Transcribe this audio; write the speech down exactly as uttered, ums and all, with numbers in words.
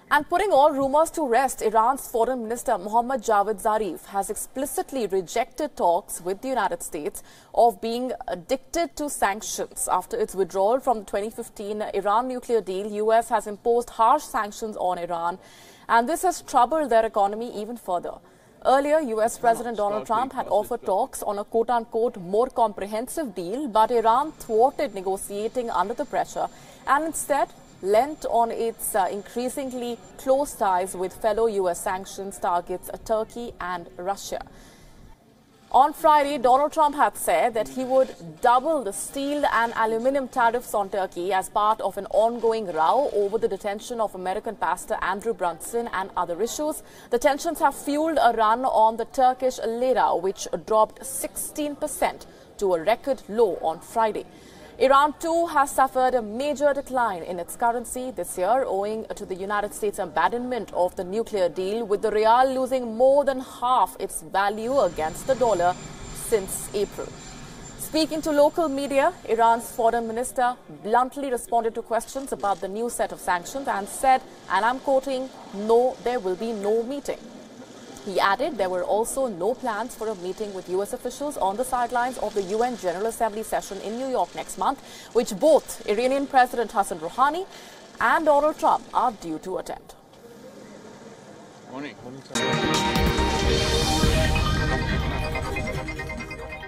And putting all rumors to rest, Iran's Foreign Minister Mohammad Zarif has explicitly rejected talks with the United States of being addicted to sanctions. After its withdrawal from the twenty fifteen Iran nuclear deal, U S has imposed harsh sanctions on Iran, and this has troubled their economy even further. Earlier, U S President Donald Trump had offered talks on a quote-unquote more comprehensive deal, but Iran thwarted negotiating under the pressure and instead lent on its uh, increasingly close ties with fellow U S sanctions targets uh, Turkey and Russia. On Friday, Donald Trump had said that he would double the steel and aluminium tariffs on Turkey as part of an ongoing row over the detention of American pastor Andrew Brunson and other issues. The tensions have fueled a run on the Turkish lira, which dropped sixteen percent to a record low on Friday. Iran, too, has suffered a major decline in its currency this year owing to the United States' abandonment of the nuclear deal, with the rial losing more than half its value against the dollar since April. Speaking to local media, Iran's foreign minister bluntly responded to questions about the new set of sanctions and said, and I'm quoting, "No, there will be no meeting." He added there were also no plans for a meeting with U S officials on the sidelines of the U N General Assembly session in New York next month, which both Iranian President Hassan Rouhani and Donald Trump are due to attend. Morning. Morning,